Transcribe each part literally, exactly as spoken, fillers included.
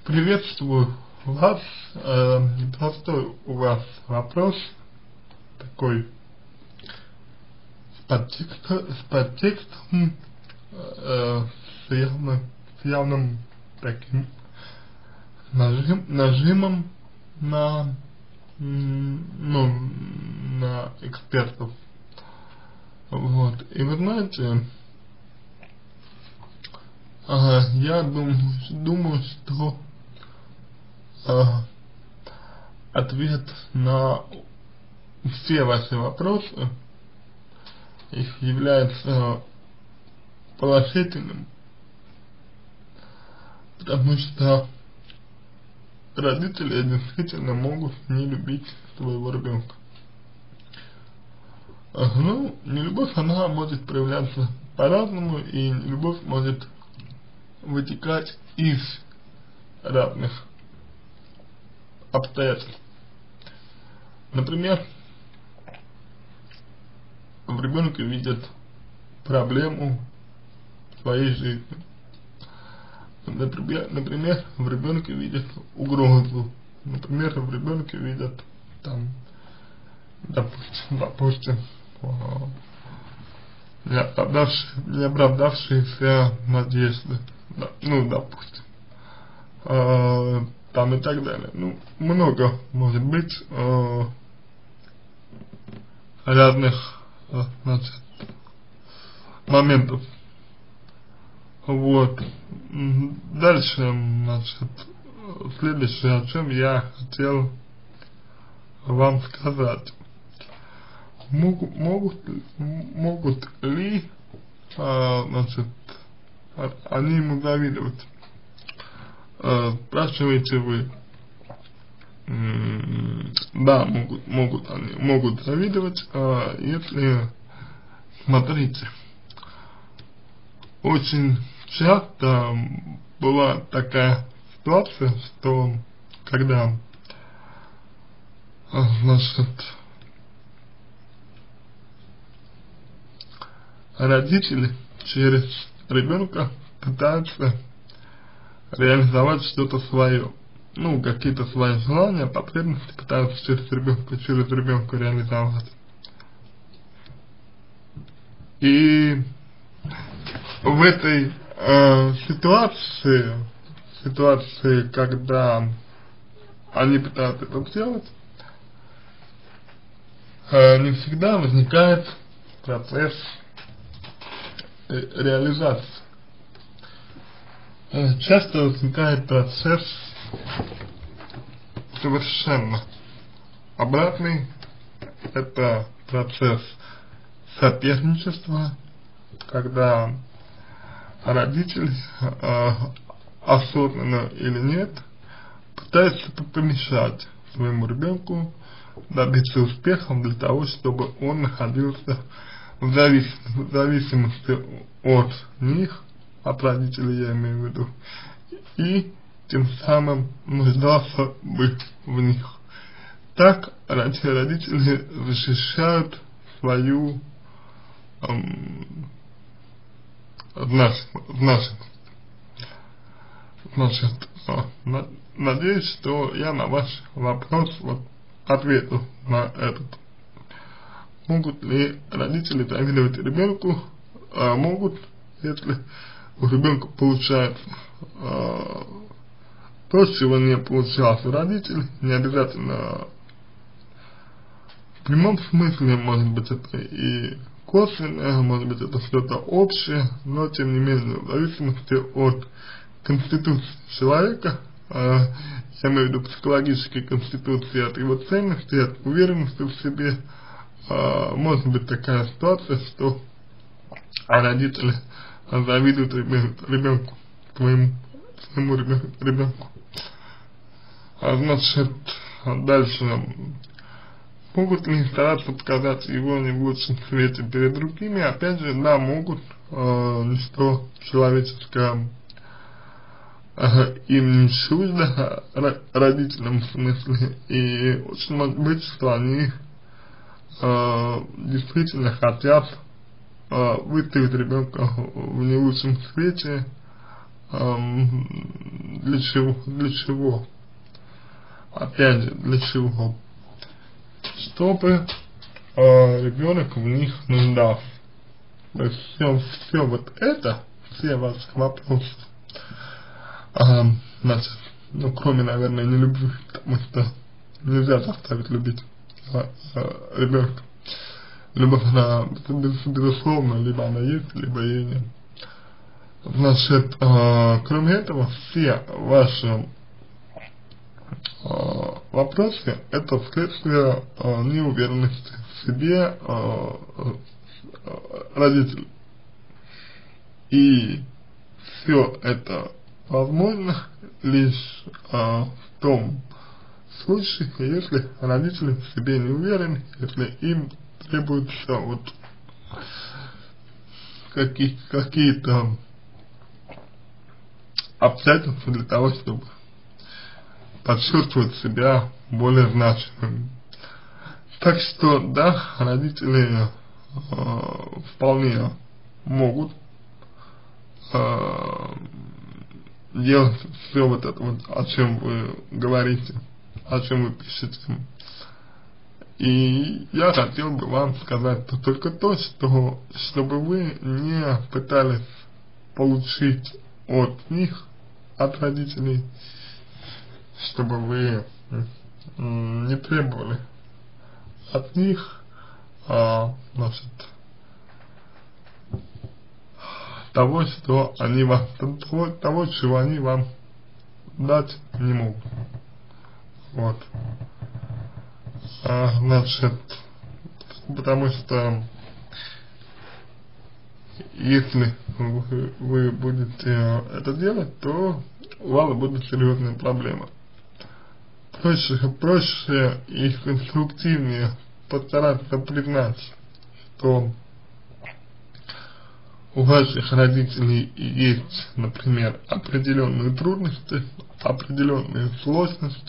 Приветствую вас. Э, непростой у вас вопрос, такой с, подтекст, с подтекстом, э, с, явно, с явным таким нажим, нажимом на, ну, на экспертов. Вот. И вы знаете, э, я думаю, думаю, что э, ответ на все ваши вопросы их является положительным, потому что родители действительно могут не любить своего ребенка. Ну, нелюбовь, она может проявляться по-разному, и любовь может вытекать из разных обстоятельств. Например, в ребенке видят проблему в своей жизни. Например, например в ребенке видят угрозу. Например, в ребенке видят там, допустим, допустим не оправдавшие, не оправдавшиеся надежды. Да, ну, допустим. Э, там и так далее. Ну, много может быть э, разных э, значит, моментов. Вот. Дальше, значит, следующее, о чем я хотел вам сказать. Могут, могут, могут ли, э, значит, они ему завидовать? Э, спрашиваете вы. Да, могут, могут они, могут завидовать, э, если, смотрите, очень часто была такая ситуация, что когда, значит, родители через ребенка пытаются реализовать что-то свое, ну, какие-то свои желания, потребности пытаются через ребенка, через ребенка реализовать. И в этой э, ситуации, ситуации, когда они пытаются это сделать, э, не всегда возникает процесс э, реализации. Э, часто возникает процесс совершенно обратный. Это процесс соперничества, когда родители, э, осознанно или нет, пытаются помешать своему ребенку добиться успехов для того, чтобы он находился в, завис в зависимости от них, от родителей я имею в виду, и тем самым нуждался бы в них. Так родители защищают свою эм, значимость. Значит, на, надеюсь, что я на ваш вопрос вот ответил на этот. Могут ли родители завидовать ребенку? А могут, если у ребенка получается а, то, чего не получалось у родителей, не обязательно в прямом смысле, может быть, это и косвенное, может быть, это что-то общее, но тем не менее, в зависимости от конституции человека, э, я имею в виду психологической конституции, от его ценности, от уверенности в себе, э, может быть такая ситуация, что родители завидуют ребенку, своему, своему ребенку. А значит, дальше, могут ли стараться показать его не в лучшем свете перед другими? Опять же, да, могут, э, ничто человеческое э, им не чуждо, родителям в смысле, и очень может быть, что они э, действительно хотят э, выставить ребенка в не лучшем свете, эм, для чего, для чего, опять же, для чего, чтобы э, ребенок в них нуждался. То есть все, все вот это, все ваши вопросы, э, значит, ну, кроме, наверное, не любви, потому что нельзя заставить любить э, э, ребенка. Любовь, она, безусловно, либо она есть, либо ее нет. Значит, э, кроме этого, все ваши э, вопросы — это следствие э, неуверенности в себе э, э, родителей. И все это возможно лишь э, в том случае, если родители в себе не уверены, если им требуются вот какие, какие-то обстоятельства для того, чтобы почувствовать себя более значимым. Так что, да, родители э, вполне могут э, делать все вот это вот, о чем вы говорите, о чем вы пишете. И я хотел бы вам сказать только то, что чтобы вы не пытались получить от них, от родителей, чтобы вы не требовали от них, а, значит, того, что они вам, того, того, чего они вам дать не могут. Вот. А, значит, потому что если вы, вы будете это делать, то у вас будут серьезные проблемы. Проще, проще и конструктивнее постараться признать, что у ваших родителей есть, например, определенные трудности, определенные сложности,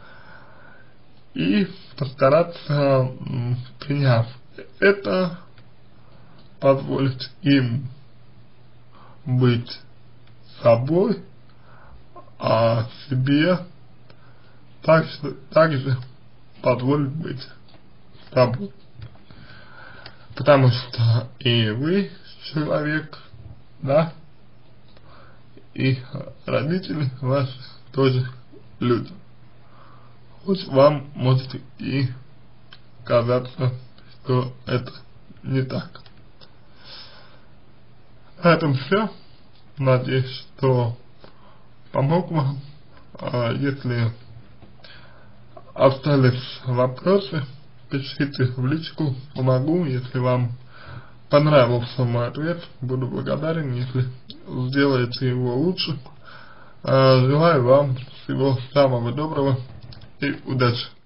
и постараться, приняв это, позволить им быть собой, а себе также, также позволить быть собой. Потому что и вы человек, да, и родители ваши тоже люди. Хоть вам может и казаться, что это не так. На этом все. Надеюсь, что помог вам. А если остались вопросы, пишите в личку, помогу. Если вам понравился мой ответ, буду благодарен, если сделаете его лучше. А, желаю вам всего самого доброго и удачи.